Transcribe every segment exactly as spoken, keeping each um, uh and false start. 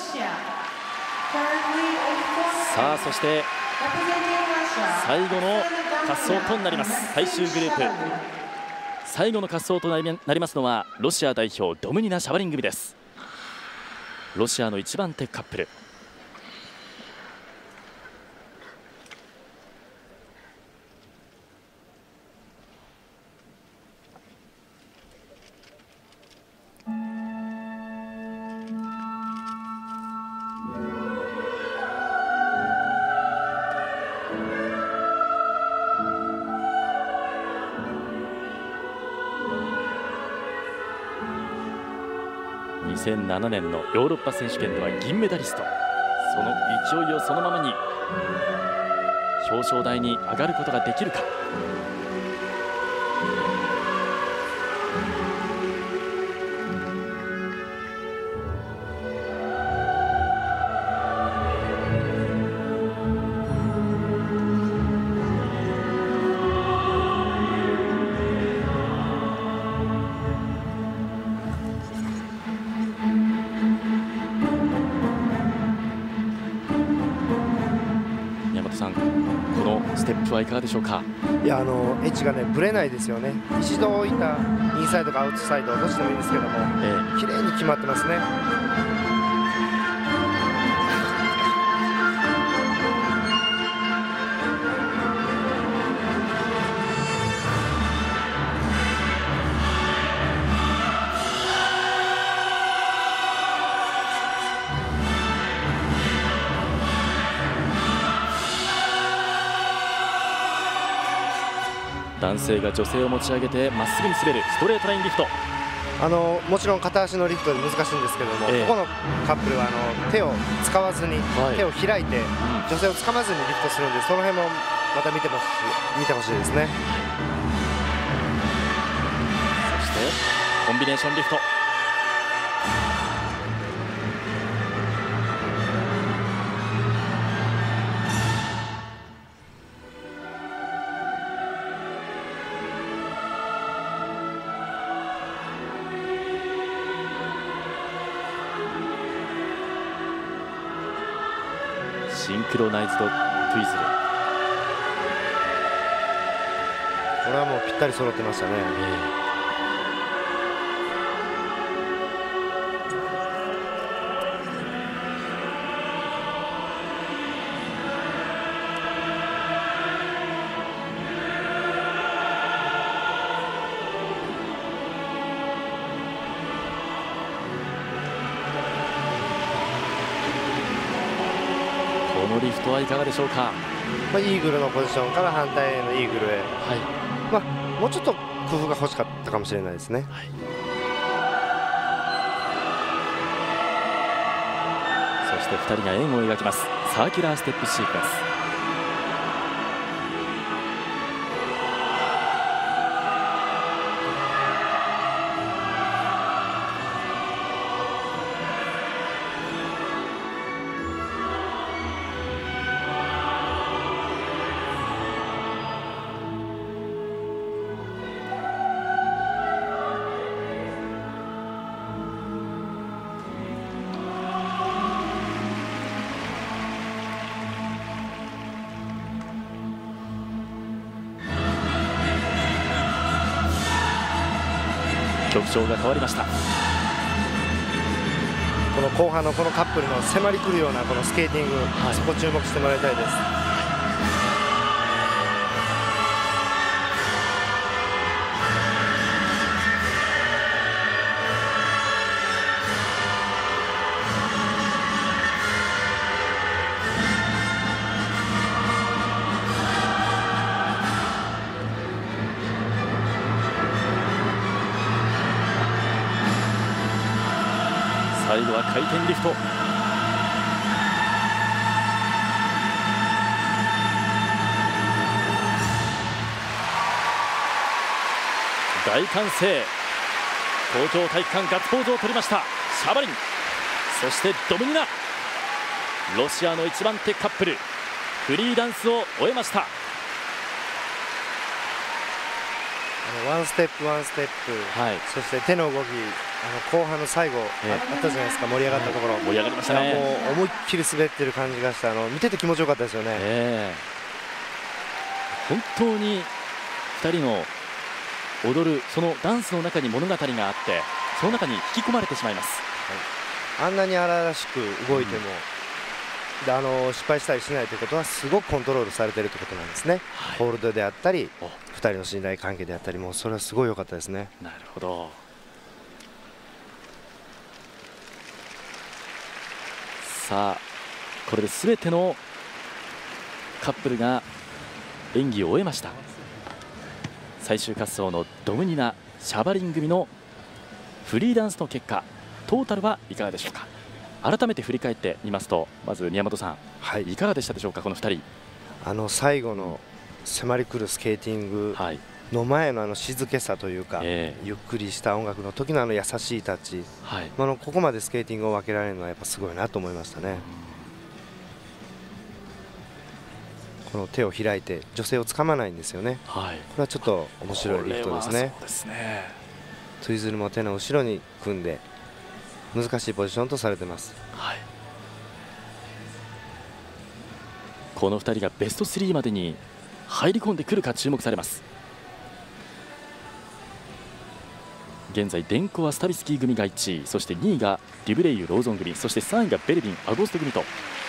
さあそして最後の滑走となります。最終グループ最後の滑走となりますのはロシア代表ドムニナ・シャバリン組です。ロシアの一番手カップル。にせんななねんのヨーロッパ選手権では銀メダリスト。その勢いをそのままに表彰台に上がることができるか。このステップはいかがでしょうか。 いやあのエッジがねぶれないですよね。一度置いたインサイドかアウトサイドどっちでもいいんですけども、ええ、綺麗に決まってますね。 男性が女性を持ち上げてまっすぐに滑るストレートラインリフト。 あのもちろん片足のリフトで難しいんですけども、ええ、ここのカップルはあの手を使わずに、はい、手を開いて、うん、女性をつかまずにリフトするんで、その辺もまた見てほしい見てほしいですね。 そしてコンビネーションリフト。シンクロナイズドトゥイズル。 これはもうぴったり揃ってましたね。えーこのリフトはいかがでしょうか。 まあ、イーグルのポジションから反対へのイーグルへ、はい、まあ、もうちょっと工夫が欲しかったかもしれないですね。はい、 そしてふたりが円を描きますサーキュラーステップシークエンス。曲調が変わりました。 この後半のこのカップルの迫りくるようなこのスケーティング、はい、そこ注目してもらいたいです。 最後は回転リフト。大歓声。東京体育館ガッツポーズを取りましたシャバリン、そしてドムニナ。ロシアの一番手カップルフリーダンスを終えました。 ワンステップワンステップ、はい、そして手の動き、 あの後半の最後、えー、あったじゃないですか、盛り上がったところ、 盛り上がりましたね。 もう思いっきり滑ってる感じがした、あの見てて気持ちよかったですよね。 えー、本当にふたりの踊るそのダンスの中に物語があって、その中に引き込まれてしまいます。 はい、あんなに荒々しく動いても、うん、であの失敗したりしないということはすごくコントロールされているということなんですね。はい、ホールドであったりふたりの信頼関係であったり、もうそれはすごい良かったですね。 なるほど。さあこれで全てのカップルが演技を終えました。最終滑走のドムニナ・シャバリン組のフリーダンスの結果、トータルはいかがでしょうか。改めて振り返ってみますと、まず宮本さん、はい、いかがでしたでしょうか、このふたり。 あの最後の迫り来るスケーティングの前のあの静けさというか、えー、ゆっくりした音楽の時のあの優しいタッチ、はい、あのここまでスケーティングを分けられるのはやっぱすごいなと思いましたね。この手を開いて女性をつかまないんですよね。はい、これはちょっと面白いリフトですね。 そうですね。 ツイズルも手の後ろに組んで難しいポジションとされてます。はい、 このふたりがベストスリーまでに入り込んでくるか注目されます。現在デンコワ・スタビスキー組がいちい、そしてにいがデュブレイユ・ローゾン組、そしてさんいがベルビン・アゴスト組と、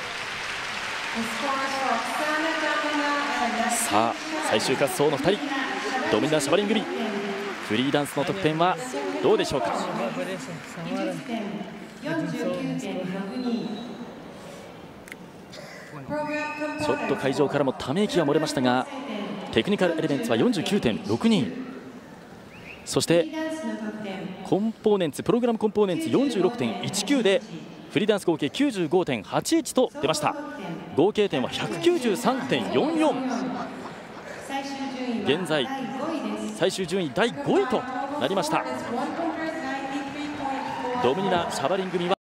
さあ最終滑走のふたり、ドミナ・シャバリン組、フリーダンスの得点はどうでしょうか。ちょっと会場からもため息が漏れましたが、テクニカルエレメンツは よんじゅうきゅうてんろくに、そしてコンポーネンツプログラムコンポーネンツ よんじゅうろくてんいちきゅう でフリーダンス合計 きゅうじゅうごてんはちいち と出ました。合計点は ひゃくきゅうじゅうさんてんよんよん。現在最終順位だいごいとなりました。ドミニナ・シャバリン組は